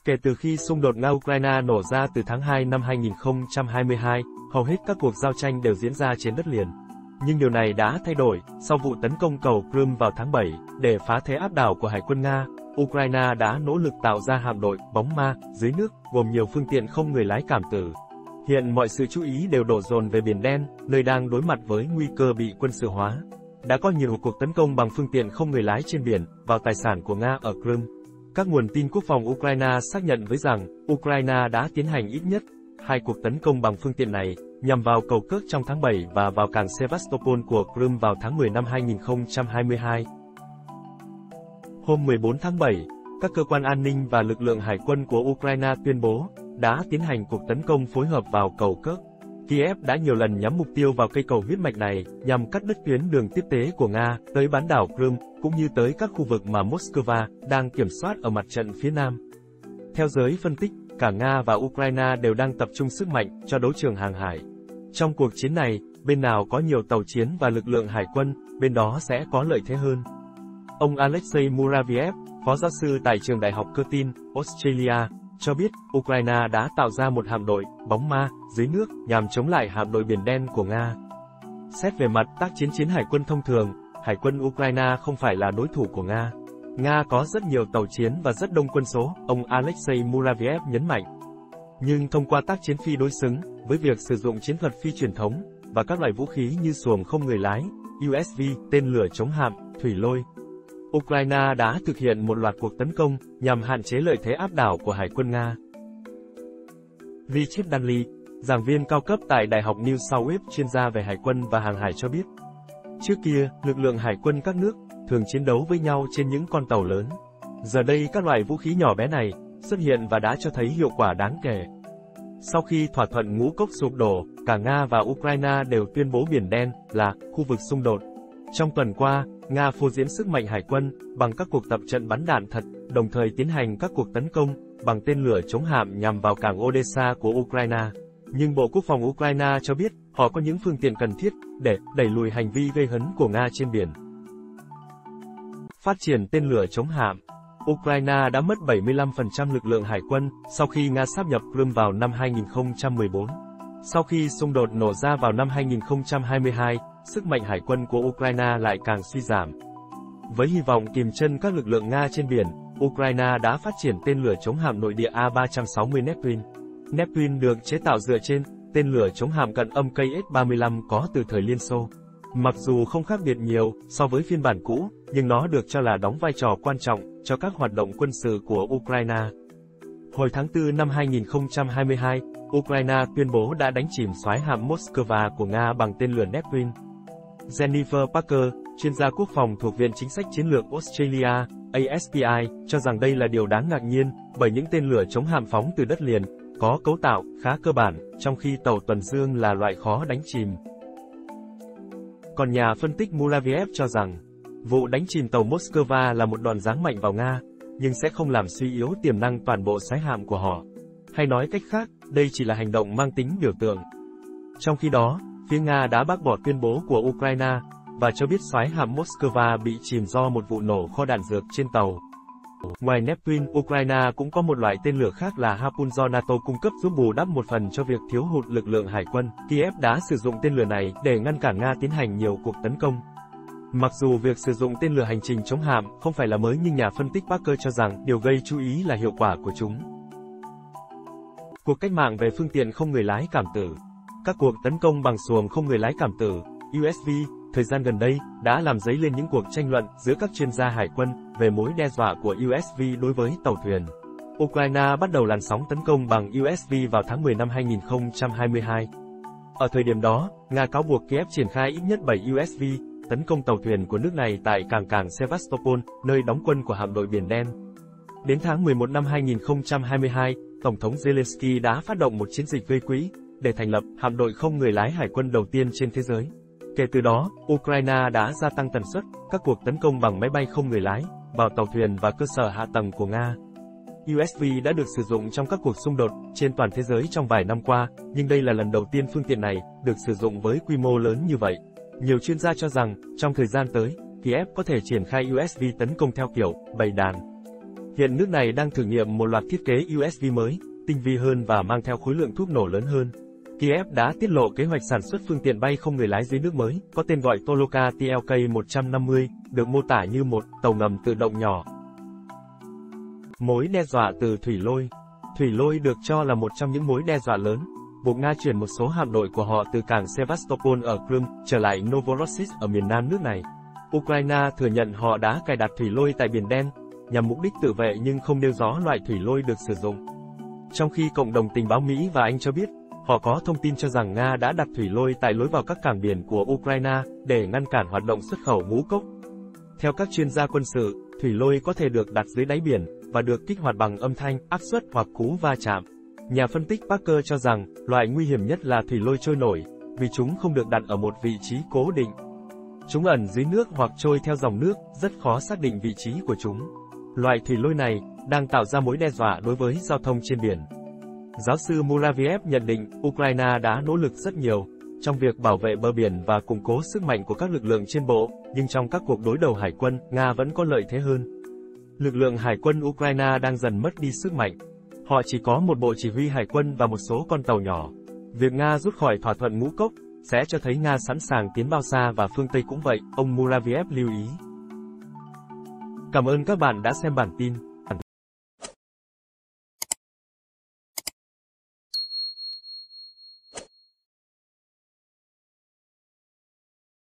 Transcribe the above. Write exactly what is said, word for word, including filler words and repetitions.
Kể từ khi xung đột Nga-Ukraine nổ ra từ tháng hai năm hai nghìn không trăm hai mươi hai, hầu hết các cuộc giao tranh đều diễn ra trên đất liền. Nhưng điều này đã thay đổi, sau vụ tấn công cầu Crimea vào tháng bảy, để phá thế áp đảo của Hải quân Nga, Ukraine đã nỗ lực tạo ra hạm đội bóng ma dưới nước, gồm nhiều phương tiện không người lái cảm tử. Hiện mọi sự chú ý đều đổ dồn về Biển Đen, nơi đang đối mặt với nguy cơ bị quân sự hóa. Đã có nhiều cuộc tấn công bằng phương tiện không người lái trên biển, vào tài sản của Nga ở Crimea. Các nguồn tin quốc phòng Ukraine xác nhận với rằng, Ukraine đã tiến hành ít nhất hai cuộc tấn công bằng phương tiện này, nhằm vào cầu Kerch trong tháng bảy và vào cảng Sevastopol của Crimea vào tháng mười năm hai nghìn không trăm hai mươi hai. Hôm mười bốn tháng bảy, các cơ quan an ninh và lực lượng hải quân của Ukraine tuyên bố đã tiến hành cuộc tấn công phối hợp vào cầu Kerch. Kiev đã nhiều lần nhắm mục tiêu vào cây cầu huyết mạch này, nhằm cắt đứt tuyến đường tiếp tế của Nga tới bán đảo Crimea, cũng như tới các khu vực mà Moscow đang kiểm soát ở mặt trận phía Nam. Theo giới phân tích, cả Nga và Ukraine đều đang tập trung sức mạnh cho đấu trường hàng hải. Trong cuộc chiến này, bên nào có nhiều tàu chiến và lực lượng hải quân, bên đó sẽ có lợi thế hơn. Ông Alexei Muraviev, phó giáo sư tại trường đại học Curtin, Australia, cho biết Ukraine đã tạo ra một hạm đội bóng ma dưới nước nhằm chống lại hạm đội Biển Đen của Nga. Xét về mặt tác chiến chiến hải quân thông thường, hải quân Ukraine không phải là đối thủ của Nga. Nga có rất nhiều tàu chiến và rất đông quân số, ông Alexei Muraviev nhấn mạnh. Nhưng thông qua tác chiến phi đối xứng, với việc sử dụng chiến thuật phi truyền thống, và các loại vũ khí như xuồng không người lái, u ét vê, tên lửa chống hạm, thủy lôi, Ukraine đã thực hiện một loạt cuộc tấn công, nhằm hạn chế lợi thế áp đảo của Hải quân Nga. Richard Danley, giảng viên cao cấp tại Đại học New South Wales chuyên gia về hải quân và hàng hải cho biết. Trước kia, lực lượng hải quân các nước thường chiến đấu với nhau trên những con tàu lớn. Giờ đây các loại vũ khí nhỏ bé này xuất hiện và đã cho thấy hiệu quả đáng kể. Sau khi thỏa thuận Ngũ Cốc sụp đổ, cả Nga và Ukraine đều tuyên bố Biển Đen là khu vực xung đột. Trong tuần qua, Nga phô diễn sức mạnh hải quân bằng các cuộc tập trận bắn đạn thật, đồng thời tiến hành các cuộc tấn công bằng tên lửa chống hạm nhằm vào cảng Odessa của Ukraine. Nhưng Bộ Quốc phòng Ukraine cho biết họ có những phương tiện cần thiết để đẩy lùi hành vi gây hấn của Nga trên biển. Phát triển tên lửa chống hạm. Ukraine đã mất bảy mươi lăm phần trăm lực lượng hải quân sau khi Nga sáp nhập Crimea vào năm hai nghìn không trăm mười bốn. Sau khi xung đột nổ ra vào năm hai nghìn không trăm hai mươi hai, sức mạnh hải quân của Ukraine lại càng suy giảm. Với hy vọng kìm chân các lực lượng Nga trên biển, Ukraine đã phát triển tên lửa chống hạm nội địa A ba trăm sáu mươi Neptune. Neptune được chế tạo dựa trên tên lửa chống hạm cận âm K S ba mươi lăm có từ thời Liên Xô. Mặc dù không khác biệt nhiều so với phiên bản cũ, nhưng nó được cho là đóng vai trò quan trọng cho các hoạt động quân sự của Ukraine. Hồi tháng tư năm hai nghìn không trăm hai mươi hai, Ukraine tuyên bố đã đánh chìm soái hạm Moscow của Nga bằng tên lửa Neptune. Jennifer Parker, chuyên gia quốc phòng thuộc Viện Chính sách Chiến lược Australia, A S P I, cho rằng đây là điều đáng ngạc nhiên, bởi những tên lửa chống hạm phóng từ đất liền có cấu tạo khá cơ bản, trong khi tàu tuần dương là loại khó đánh chìm. Còn nhà phân tích Muraviev cho rằng, vụ đánh chìm tàu Moscow là một đòn giáng mạnh vào Nga, nhưng sẽ không làm suy yếu tiềm năng toàn bộ soái hạm của họ. Hay nói cách khác, đây chỉ là hành động mang tính biểu tượng. Trong khi đó, phía Nga đã bác bỏ tuyên bố của Ukraine, và cho biết soái hạm Moscow bị chìm do một vụ nổ kho đạn dược trên tàu. Ngoài Neptune, Ukraine cũng có một loại tên lửa khác là Harpoon do NATO cung cấp giúp bù đắp một phần cho việc thiếu hụt lực lượng hải quân. Kiev đã sử dụng tên lửa này để ngăn cản Nga tiến hành nhiều cuộc tấn công. Mặc dù việc sử dụng tên lửa hành trình chống hạm không phải là mới, nhưng nhà phân tích Parker cho rằng điều gây chú ý là hiệu quả của chúng. Cuộc cách mạng về phương tiện không người lái cảm tử. Các cuộc tấn công bằng xuồng không người lái cảm tử, U S V, thời gian gần đây, đã làm dấy lên những cuộc tranh luận giữa các chuyên gia hải quân về mối đe dọa của U S V đối với tàu thuyền. Ukraine bắt đầu làn sóng tấn công bằng U S V vào tháng mười năm hai nghìn không trăm hai mươi hai. Ở thời điểm đó, Nga cáo buộc Kiev triển khai ít nhất bảy U S V, tấn công tàu thuyền của nước này tại cảng cảng Sevastopol, nơi đóng quân của hạm đội Biển Đen. Đến tháng mười một năm hai nghìn không trăm hai mươi hai, Tổng thống Zelensky đã phát động một chiến dịch gây quỹ để thành lập hạm đội không người lái hải quân đầu tiên trên thế giới. Kể từ đó, Ukraine đã gia tăng tần suất các cuộc tấn công bằng máy bay không người lái vào tàu thuyền và cơ sở hạ tầng của Nga. U S V đã được sử dụng trong các cuộc xung đột trên toàn thế giới trong vài năm qua, nhưng đây là lần đầu tiên phương tiện này được sử dụng với quy mô lớn như vậy. Nhiều chuyên gia cho rằng, trong thời gian tới, Kiev có thể triển khai U S V tấn công theo kiểu bầy đàn. Hiện nước này đang thử nghiệm một loạt thiết kế u ét vê mới, tinh vi hơn và mang theo khối lượng thuốc nổ lớn hơn. Kiev đã tiết lộ kế hoạch sản xuất phương tiện bay không người lái dưới nước mới, có tên gọi Toloka T L K một trăm năm mươi, được mô tả như một tàu ngầm tự động nhỏ. Mối đe dọa từ thủy lôi. Thủy lôi được cho là một trong những mối đe dọa lớn, buộc Nga chuyển một số hạm đội của họ từ cảng Sevastopol ở Crimea trở lại Novorossiysk ở miền nam nước này. Ukraine thừa nhận họ đã cài đặt thủy lôi tại Biển Đen, nhằm mục đích tự vệ nhưng không nêu rõ loại thủy lôi được sử dụng. Trong khi cộng đồng tình báo Mỹ và Anh cho biết, họ có thông tin cho rằng Nga đã đặt thủy lôi tại lối vào các cảng biển của Ukraine để ngăn cản hoạt động xuất khẩu ngũ cốc. Theo các chuyên gia quân sự, thủy lôi có thể được đặt dưới đáy biển và được kích hoạt bằng âm thanh, áp suất hoặc cú va chạm. Nhà phân tích Parker cho rằng, loại nguy hiểm nhất là thủy lôi trôi nổi, vì chúng không được đặt ở một vị trí cố định. Chúng ẩn dưới nước hoặc trôi theo dòng nước, rất khó xác định vị trí của chúng. Loại thủy lôi này đang tạo ra mối đe dọa đối với giao thông trên biển. Giáo sư Muraviev nhận định, Ukraine đã nỗ lực rất nhiều trong việc bảo vệ bờ biển và củng cố sức mạnh của các lực lượng trên bộ, nhưng trong các cuộc đối đầu hải quân, Nga vẫn có lợi thế hơn. Lực lượng hải quân Ukraine đang dần mất đi sức mạnh. Họ chỉ có một bộ chỉ huy hải quân và một số con tàu nhỏ. Việc Nga rút khỏi thỏa thuận ngũ cốc sẽ cho thấy Nga sẵn sàng tiến bao xa và phương Tây cũng vậy, ông Muraviev lưu ý. Cảm ơn các bạn đã xem bản tin.